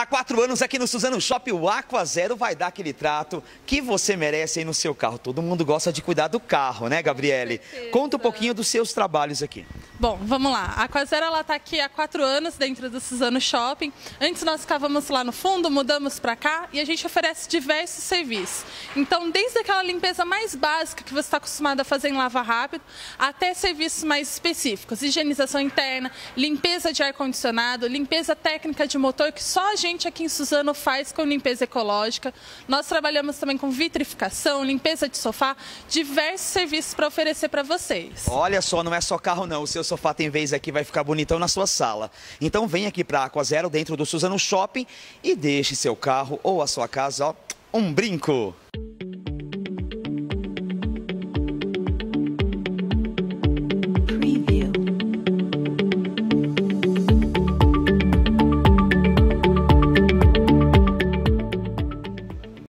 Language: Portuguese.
Há 4 anos aqui no Suzano Shopping, o Aqua Zero vai dar aquele trato que você merece aí no seu carro. Todo mundo gosta de cuidar do carro, né, Gabriele? Conta um pouquinho dos seus trabalhos aqui. Bom, vamos lá. A Aqua Zero está aqui há 4 anos dentro do Suzano Shopping. Antes nós ficávamos lá no fundo, mudamos para cá e a gente oferece diversos serviços. Então, desde aquela limpeza mais básica que você está acostumado a fazer em lava rápido, até serviços mais específicos. Higienização interna, limpeza de ar-condicionado, limpeza técnica de motor, que só a gente aqui em Suzano faz com limpeza ecológica. Nós trabalhamos também com vitrificação, limpeza de sofá, diversos serviços para oferecer para vocês. Olha só, não é só carro não, o seu sofá tem vez aqui, vai ficar bonitão na sua sala. Então vem aqui para a Aqua Zero dentro do Suzano Shopping e deixe seu carro ou a sua casa, ó, um brinco.